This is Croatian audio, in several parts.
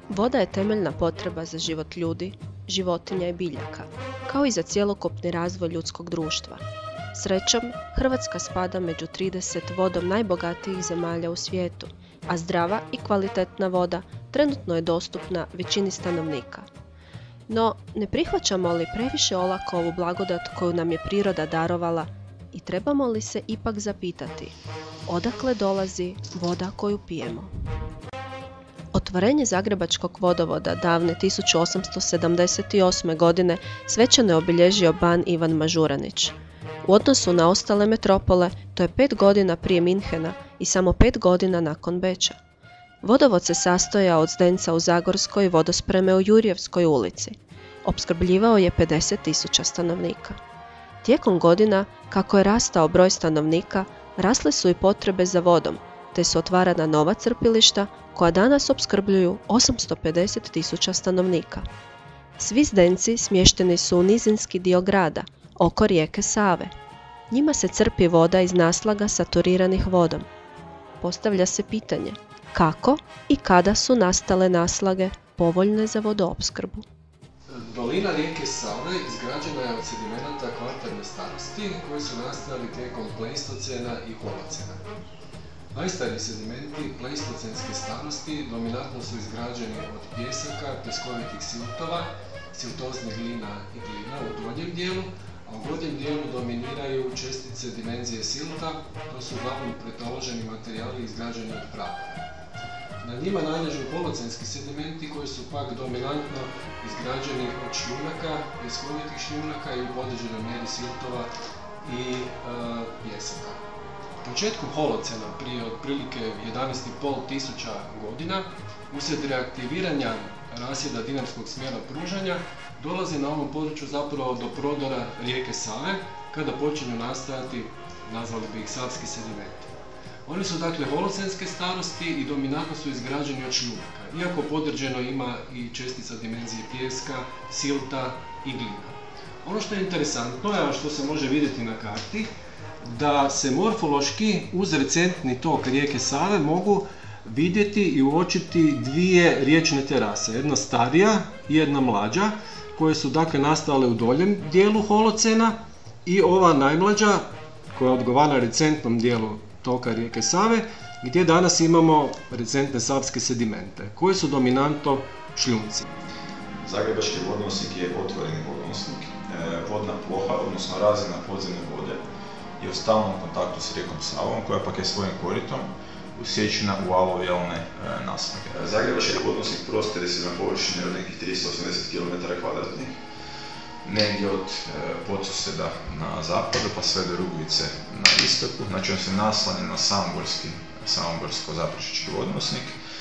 Voda je temeljna potreba za život ljudi, životinja i biljaka, kao i za cjelokupni razvoj ljudskog društva. Srećom, Hrvatska spada među 30 vodom najbogatijih zemalja u svijetu, a zdrava i kvalitetna voda trenutno je dostupna većini stanovnika. No, ne prihvaćamo li previše olako ovu blagodat koju nam je priroda darovala i trebamo li se ipak zapitati odakle dolazi voda koju pijemo? Otvorenje Zagrebačkog vodovoda davne 1878. godine svečano je obilježio ban Ivan Mažuranić. U odnosu na ostale metropole, to je 5 godina prije Minhena i samo 5 godina nakon Beča. Vodovod se sastojao od zdenca u Zagorskoj i vodospreme u Jurjevskoj ulici. Opskrbljivao je 50.000 stanovnika. Tijekom godina, kako je rastao broj stanovnika, rasle su i potrebe za vodom, te su otvarana nova crpilišta koja danas opskrbljuju 850.000 stanovnika. Svi zdenci smješteni su u nizinski dio grada, oko rijeke Save. Njima se crpi voda iz naslaga saturiranih vodom. Postavlja se pitanje kako i kada su nastale naslage povoljne za vodoopskrbu. Dolina rijeke Save izgrađena je od sedimenata kvartarne starosti koji su nastajali tijekom pleistocena i holocena. Najstariji sedimenti pleistocenske starosti dominantno su izgrađeni od pjesaka, pjeskovitih siltova, siltoznih glina i glina u donjem dijelu, a u gornjem dijelu dominiraju čestice dimenzije silta, to su uglavnom pretaloženi materijali izgrađeni od praga. Na njima najležu holocenski sedimenti koji su pak dominantno izgrađeni od šljunaka, pjeskovitih šljunaka i u određenoj mjeri siltova i pjesaka. U početku holocena, prije otprilike 11.500 tisuća godina, uslijed reaktiviranja rasjeda dinarskog smjera pružanja, dolazi na ovom području zapravo do prodora rijeke Save, kada počinju nastajati, nazvali bi ih savski sedimenti. Oni su dakle holocenske starosti i dominantno su izgrađeni od šljunaka, iako podređeno ima i čestica dimenzije pijeska, silta i glina. Ono što je interesantno, a što se može vidjeti na karti, da se morfološki uz recentni tok rijeke Save mogu vidjeti i uočiti dvije riječne terase, jedna starija i jedna mlađa, koje su dakle nastale u doljem dijelu holocena, i ova najmlađa koja odgovara recentnom dijelu toka rijeke Save, gdje danas imamo recentne savske sedimente, koji su dominantno šljunci. Zagrebački vodonosnik je otvoreni vodonosnik. Vodna ploha, odnosno razina podzemne vode, je u stalnom kontaktu s rijekom Savom, koja pak je svojim koritom usječena u aluvijalne naslage. Zagrebački vodonosnik prostire se na površini od nekih 380 km2, negdje od Podsuseda na zapadu pa sve do Rugvice na istoku. Znači on se naslanja na samogorsko-zaprešički vodonosnik.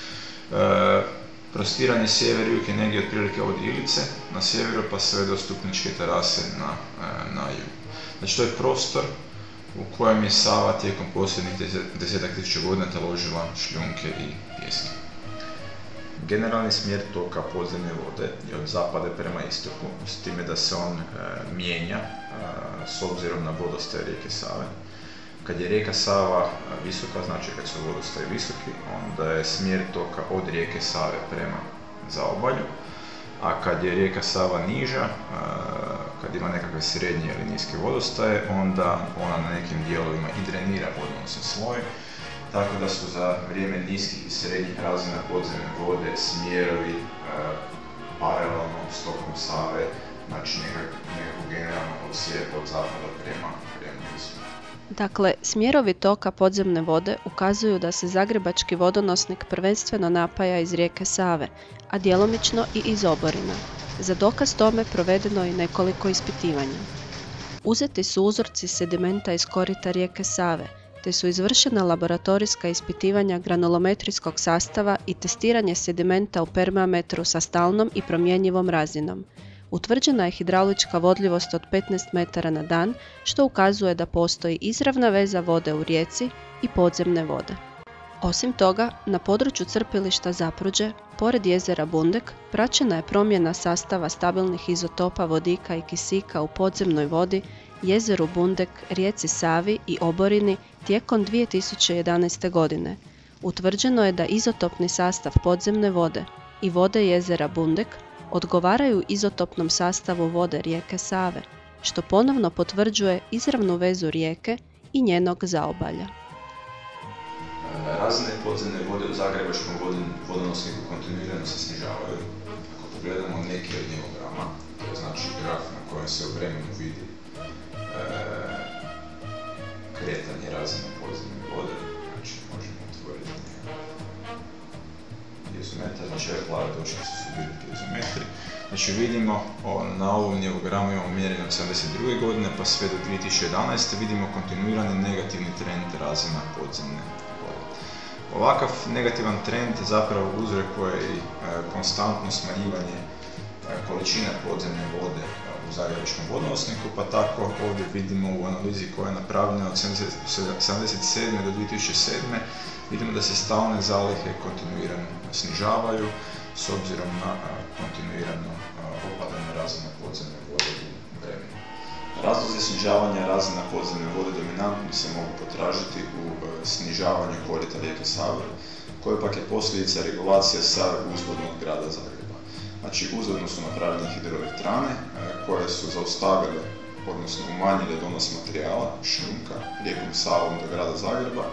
Prostiranje sjever jug je negdje otprilike od Ilice na sjeveru pa sve do Stupničke terase na jugu. Znači to je prostor u kojem je Sava tijekom posljednjih 10.000 godina taložila šljunke i pjeske. Generalni smjer toka podzemne vode je od zapada prema istoku, s time da se on mijenja s obzirom na vodostaj rijeke Save. Kad je rijeka Sava visoka, znači kad su vodostaji visoki, onda je smjer toka od rijeke Save prema zaobalju, a kad je rijeka Sava niža, kad ima nekakve srednje ili niske vodostaje, onda ona na nekim dijelovima i drenira vodonosni sloj, tako da su za vrijeme niskih i srednjih razina podzemne vode smjerovi paralelno s tokom Save, znači nekako generalno od zapada prema istoku. Dakle, smjerovi toka podzemne vode ukazuju da se Zagrebački vodonosnik prvenstveno napaja iz rijeke Save, a djelomično i iz oborina. Za dokaz tome provedeno je nekoliko ispitivanja. Uzeti su uzorci sedimenta iz korita rijeke Save, te su izvršena laboratorijska ispitivanja granulometrijskog sastava i testiranje sedimenta u permeametru sa stalnom i promjenjivom razinom. Utvrđena je hidraulička vodljivost od 15 metara na dan, što ukazuje da postoji izravna veza vode u rijeci i podzemne vode. Osim toga, na području crpilišta Zapruđe, pored jezera Bundek, praćena je promjena sastava stabilnih izotopa vodika i kisika u podzemnoj vodi, jezeru Bundek, rijeci Savi i oborini tijekom 2011. godine. Utvrđeno je da izotopni sastav podzemne vode i vode jezera Bundek odgovaraju izotopnom sastavu vode rijeke Save, što ponovno potvrđuje izravnu vezu rijeke i njenog zaobalja. Razine podzemne vode u Zagrebačkom vodonosniku kontinuirano se snižavaju. Ako pogledamo neki od njegograma, to je znači graf na kojem se u vremenu vidi kretanje razine podzemne vode, znači možemo otvoriti piezometar, znači ove plave točkice su bili piezometri. Znači vidimo na ovom njegogramu imamo mjerenje od 1972. godine pa sve do 2011. vidimo kontinuirani negativni trend razina podzemne vode. Ovakav negativan trend zapravo uzrokuje i konstantno smanjivanje količine podzemne vode u Zagrebačkom vodonosniku, pa tako ovdje vidimo u analizi koja je napravljena od 1977. do 2007. vidimo da se stalne zalihe kontinuirano snižavaju s obzirom na kontinuirano opadanje razine podzemne vode u vremenu. Razlozi snižavanja razina podzemne vode dominantno se mogu potražiti u snižavanju korita rijeke Save, koje pak je posljedica regulacije Save uzvodno od grada Zagreba. Znači, uzvodno su napravljene hidroelektrane koje su zaustavile, odnosno umanjile donos materijala, šljunka, rijekom Savom do grada Zagreba,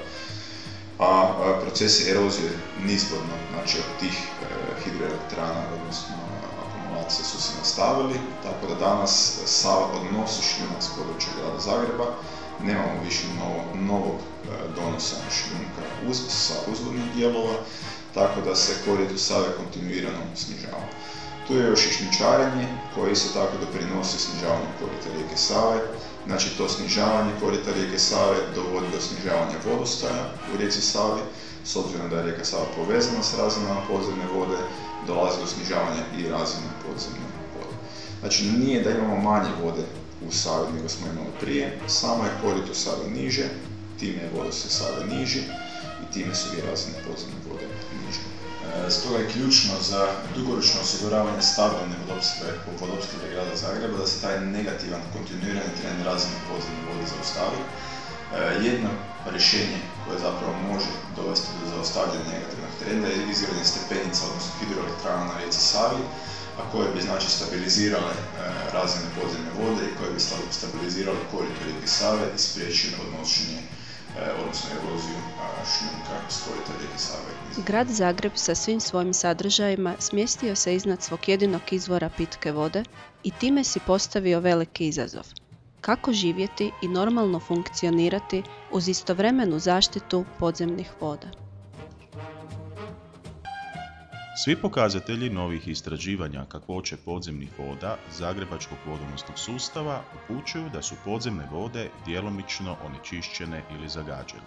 a procesi erozije nizvodno, znači od tih hidroelektrana, odnosno akumulacije su se nastavili, tako da danas Sava odnosi šljunak s područja grada Zagreba, nemamo više novog donosa šljunka sa uzvodnih dijelova, tako da se korito Save kontinuirano snižava. Tu je još i šljunčarenje koje isto tako doprinosi snižavanju korita rijeke Save. Znači, to snižavanje korita rijeke Save dovodi do snižavanja vodostaja u rijeci Savi. S obzirom da je rijeka Sava povezana s razinama podzemne vode, dolazi do snižavanja i razine podzemne vode. Znači, nije da imamo manje vode u Savi nego smo imali prije, samo je korito Save niže, time je vodostaj Save niži i time su i razine podzemne vode niže. Stoga je ključno za dugoročno osiguravanje stabilne vodoopskrbe grada Zagreba da se taj negativan kontinuirani trend razine podzemne vode zaustavi. Jedno rješenje koje zapravo može dovesti do zaustavljanja negativnog trenda je izgradnja stepenica, odnosno hidroelektrana na rijeci Savi, a koje bi znači stabilizirale razine podzemne vode i koje bi stabilizirale korito rijeke Save i spriječile odnošenje, odnosno eroziju šljunka s korita rijeke Save. Grad Zagreb sa svim svojim sadržajima smjestio se iznad svog jedinog izvora pitke vode i time si postavio veliki izazov. Kako živjeti i normalno funkcionirati uz istovremenu zaštitu podzemnih voda? Svi pokazatelji novih istraživanja kakvoće podzemnih voda Zagrebačkog vodonosnog sustava upućuju da su podzemne vode djelomično onečišćene ili zagađene.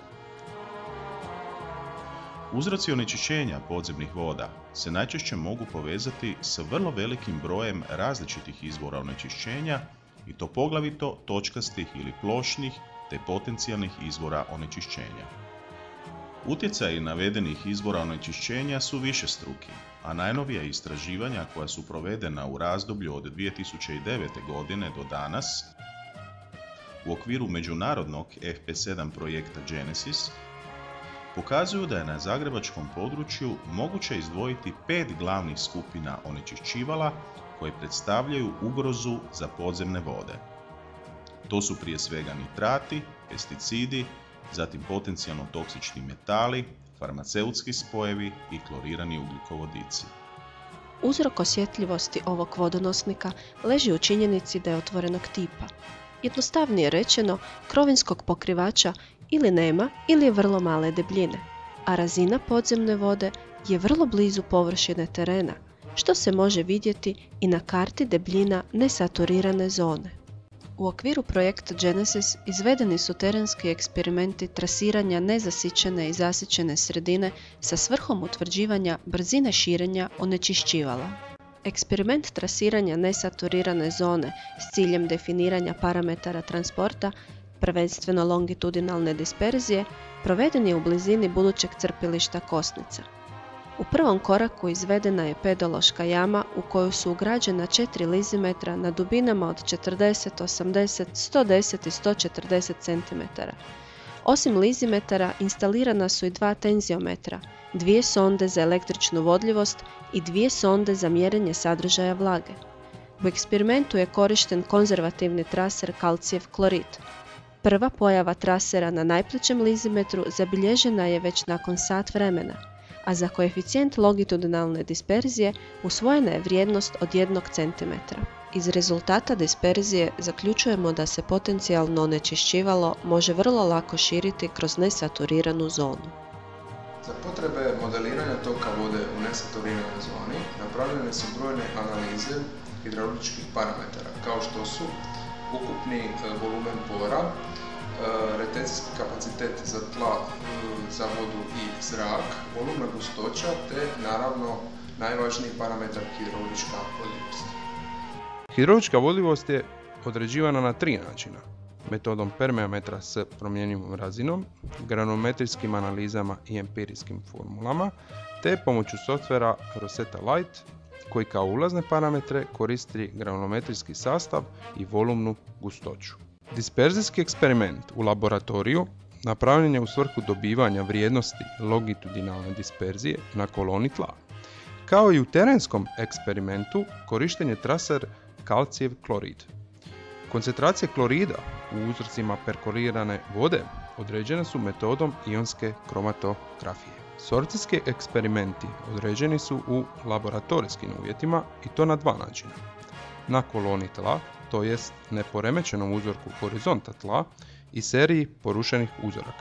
Uzroci onečišćenja podzemnih voda se najčešće mogu povezati s vrlo velikim brojem različitih izvora onečišćenja i to poglavito točkastih ili plošnih te potencijalnih izvora onečišćenja. Utjecaji navedenih izvora onečišćenja su višestruki, a najnovija istraživanja koja su provedena u razdoblju od 2009. godine do danas u okviru međunarodnog FP7 projekta Genesis pokazuju da je na zagrebačkom području moguće izdvojiti 5 glavnih skupina onečišćivala koje predstavljaju ugrozu za podzemne vode. To su prije svega nitrati, pesticidi, zatim potencijalno toksični metali, farmaceutski spojevi i klorirani ugljikovodici. Uzrok osjetljivosti ovog vodonosnika leži u činjenici da je otvorenog tipa. Jednostavnije rečeno, krovinskog pokrivača ili nema ili je vrlo male debljine, a razina podzemne vode je vrlo blizu površine terena, što se može vidjeti i na karti debljina nesaturirane zone. U okviru projekta Genesis izvedeni su terenski eksperimenti trasiranja nezasićene i zasićene sredine sa svrhom utvrđivanja brzine širenja onečišćivala. Eksperiment trasiranja nesaturirane zone s ciljem definiranja parametara transporta, prvenstveno longitudinalne disperzije, proveden je u blizini budućeg crpilišta Kosnica. U prvom koraku izvedena je pedološka jama u koju su ugrađena 4 lizimetra na dubinama od 40, 80, 110 i 140 cm. Osim lizimetara, instalirana su i 2 tenziometra, 2 sonde za električnu vodljivost i 2 sonde za mjerenje sadržaja vlage. U eksperimentu je korišten konzervativni traser kalcijev klorid. Prva pojava trasera na najplićem lizimetru zabilježena je već nakon sat vremena, a za koeficijent longitudinalne disperzije usvojena je vrijednost od 1 cm. Iz rezultata disperzije zaključujemo da se potencijalno onečišćivalo može vrlo lako širiti kroz nesaturiranu zonu. Za potrebe modeliranja toka vode u nesaturiranoj zoni napravljene su brojne analize hidrauličkih parametara, kao što su ukupni volumen pora, retencijski kapacitet za tla, za vodu i zrak, volumna gustoća te naravno najvažniji parametar hidraulička vodljivost. Hidraulička vodljivost je određivana na 3 načina. Metodom permeametra s promjenjivom razinom, granulometrijskim analizama i empirijskim formulama, te pomoću softvera Rosetta Light, koji kao ulazne parametre koristi granulometrijski sastav i volumnu gustoću. Disperzijski eksperiment u laboratoriju napravljen je u svrhu dobivanja vrijednosti longitudinalne disperzije na koloni tla. Kao i u terenskom eksperimentu korišten je traser kalcijev klorid. Koncentracije klorida u uzorcima perkorirane vode određene su metodom ionske kromatografije. Sorpcijski eksperimenti određeni su u laboratorijskim uvjetima i to na 2 načina. Na koloni tla, to jest neporemećenom uzorku horizonta tla i seriji porušenih uzoraka.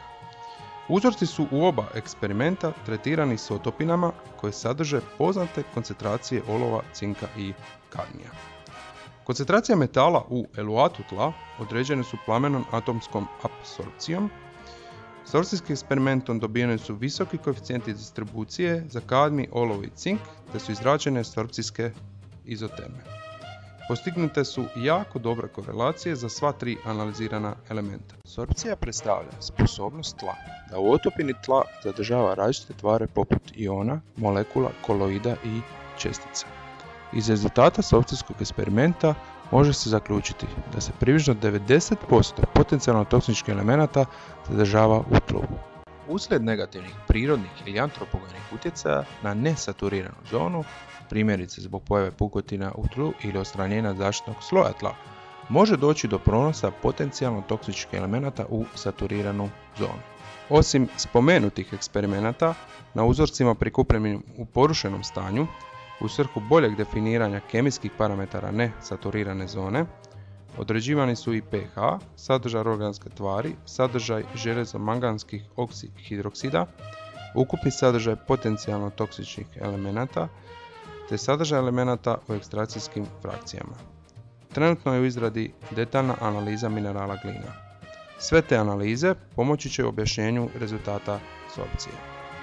Uzorci su u oba eksperimenta tretirani s otopinama koje sadrže poznate koncentracije olova, cinka i kadmija. Koncentracija metala u eluatu tla određene su plamenom atomskom apsorpcijom. Sorpcijskim eksperimentom dobijeni su visoki koeficijenti distribucije za kadmij, olovo i cink, te su izrađene sorpcijske izoterme. Postignute su jako dobre korelacije za sva 3 analizirana elementa. Sorpcija predstavlja sposobnost tla da u otopini tla zadržava različite tvari poput iona, molekula, koloida i čestica. Iz rezultata sorpcijskog eksperimenta može se zaključiti da se približno 90% potencijalno toksičnih elemenata zadržava u tlu. Uslijed negativnih prirodnih ili antropogenih utjecaja na nesaturiranu zonu, primjerice zbog pojave pukotina u tlu ili odstranjenja zaštitnog sloja tla, može doći do pronosa potencijalno toksičnih elemenata u saturiranu zonu. Osim spomenutih eksperimenata, na uzorcima prikupljenim u porušenom stanju, u svrhu boljeg definiranja kemijskih parametara nesaturirane zone, određivani su i pH, sadržaj organske tvari, sadržaj železo-manganskih hidroksida, ukupni sadržaj potencijalno toksičnih elemenata, te sadržaj elemenata u ekstrakcijskim frakcijama. Trenutno je u izradi detaljna analiza minerala glina. Sve te analize pomoći će u objašnjenju rezultata sorpcije.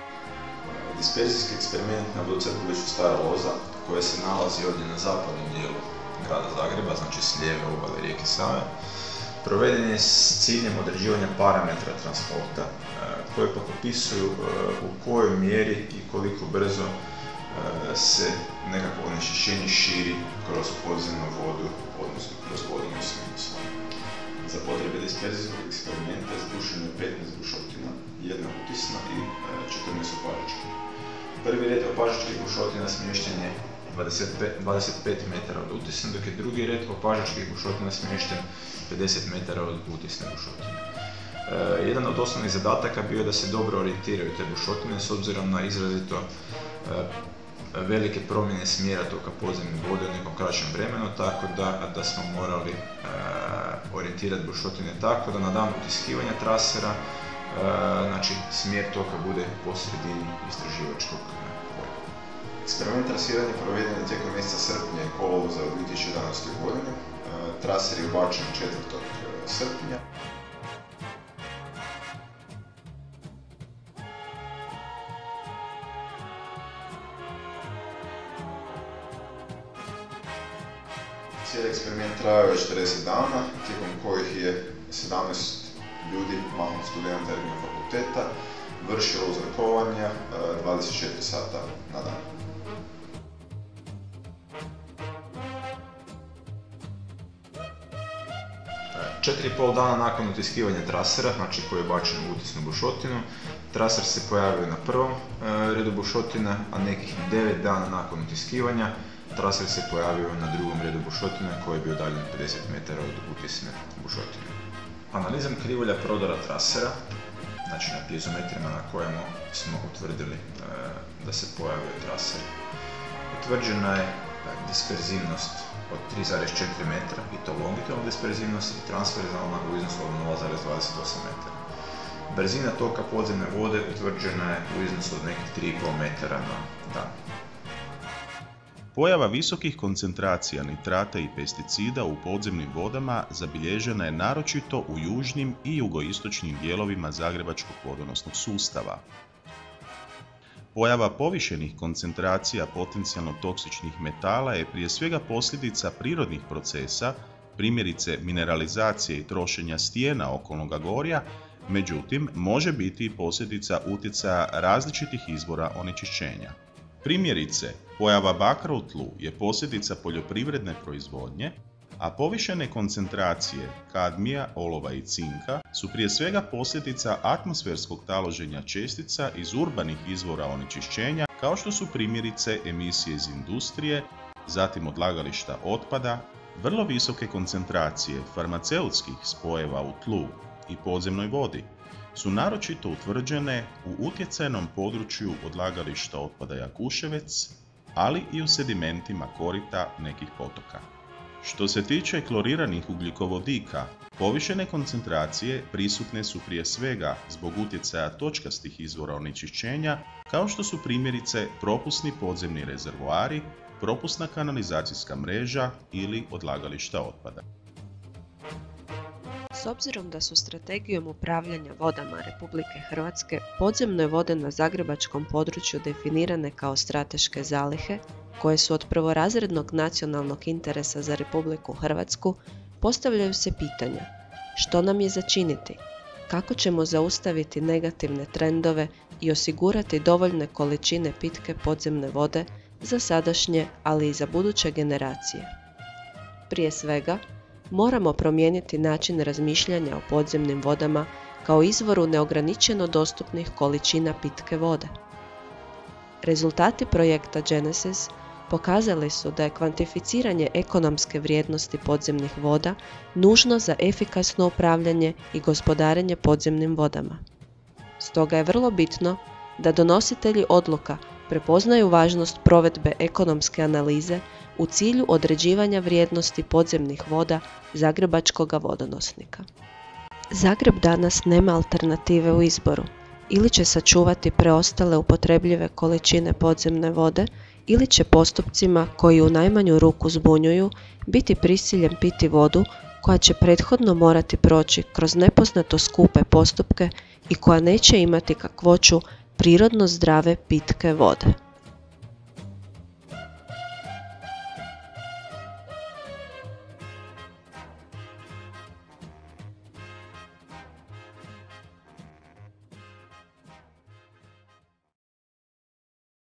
Disperzijski eksperiment na vodocrpilištu Stara Loza, koje se nalazi ovdje na zapadnom dijelu grada Zagreba, znači s lijeve obale rijeke Save, proveden je s ciljem određivanja parametra transporta koje opisuju u kojoj mjeri i koliko brzo se nekako onečišćenje širi kroz podzemnu vodu, odnosno kroz vodenu sloj. Za potrebe disperzijskog eksperimenta zbušeno je 15 bušotina, 1 utisna i 14 opažačkih. Prvi red opažačkih bušotina smješten je 25 metara od utisne, dok je drugi red opažačkih bušotina smješten 50 metara od utisne bušotine. Jedan od osnovnih zadataka bio je da se dobro orijentiraju te bušotine s obzirom na izrazito velike promjene smjera toka podzemne vode u nekom kraćem vremenu, tako da smo morali orijentirati bušotine tako da na dan utiskivanja trasera znači smjer toka bude po sredini istraživačkog polja. Eksperiment trasiranja proveden je tijekom mjeseca srpnja i kolovoza u 2011. godini. Traser je ubačen 4. srpnja. Cijeli eksperiment trajao je 40 dana, tijekom kojih je 17 ljudi, mahom studenta Regionalnog fakulteta, vršilo uzorkovanja 24 sata na dan. 4,5 dana nakon utiskivanja trasera, znači koji je bačen u utisnu bušotinu, traser se pojavio na prvom redu bušotine, a nekih 9 dana nakon utiskivanja traser se pojavio na drugom redu bušotine koji je bio udaljen 50 metara od utisne bušotine. Analizom krivulja prodora trasera, znači na piezometrima na kojemu smo utvrdili da se pojavio traser, utvrđena je disperzivnost od 3,4 metra i to longitudinalna disperzivnost i transverzalna u iznosu od 0,28 metara. Brzina toka podzemne vode utvrđena je u iznosu od nekih 3,5 metara na dan. Pojava visokih koncentracija nitrata i pesticida u podzemnim vodama zabilježena je naročito u južnim i jugoistočnim dijelovima Zagrebačkog vodonosnog sustava. Pojava povišenih koncentracija potencijalno toksičnih metala je prije svega posljedica prirodnih procesa, primjerice mineralizacije i trošenja stijena okolnoga gorja, međutim može biti i posljedica utjecaja različitih izvora onečišćenja. Primjerice, pojava bakra u tlu je posljedica poljoprivredne proizvodnje, a povišene koncentracije kadmija, olova i cinka su prije svega posljedica atmosferskog taloženja čestica iz urbanih izvora onečišćenja, kao što su primjerice emisije iz industrije, zatim odlagališta otpada, vrlo visoke koncentracije farmaceutskih spojeva u tlu i podzemnoj vodi su naročito utvrđene u utjecajnom području odlagališta otpada Jakuševec, ali i u sedimentima korita nekih potoka. Što se tiče kloriranih ugljikovodika, povišene koncentracije prisutne su prije svega zbog utjecaja točkastih izvora onečišćenja, kao što su primjerice propusni podzemni rezervoari, propusna kanalizacijska mreža ili odlagališta otpada. S obzirom da su strategijom upravljanja vodama Republike Hrvatske podzemne vode na zagrebačkom području definirane kao strateške zalihe, koje su od prvorazrednog nacionalnog interesa za Republiku Hrvatsku, postavljaju se pitanja: što nam je za činiti? Kako ćemo zaustaviti negativne trendove i osigurati dovoljne količine pitke podzemne vode za sadašnje, ali i za buduće generacije? Prije svega, moramo promijeniti način razmišljanja o podzemnim vodama kao izvoru neograničeno dostupnih količina pitke vode. Rezultati projekta Genesis pokazali su da je kvantificiranje ekonomske vrijednosti podzemnih voda nužno za efikasno upravljanje i gospodarenje podzemnim vodama. Stoga je vrlo bitno da donositelji odluka prepoznaju važnost provedbe ekonomske analize u cilju određivanja vrijednosti podzemnih voda Zagrebačkoga vodonosnika. Zagreb danas nema alternative u izboru. Ili će sačuvati preostale upotrebljive količine podzemne vode, ili će postupcima koji u najmanju ruku zbunjuju biti prisiljen piti vodu koja će prethodno morati proći kroz nepoznato skupe postupke i koja neće imati kakvoću prirodno zdrave pitke vode.